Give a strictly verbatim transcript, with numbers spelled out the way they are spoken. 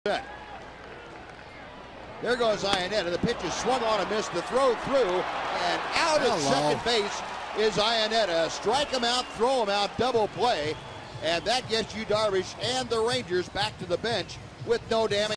There goes Ionetta. The pitch is swung on and missed. The throw through, and out at second base is Ionetta. Strike him out, throw him out, double play, and that gets you Darvish and the Rangers back to the bench with no damage.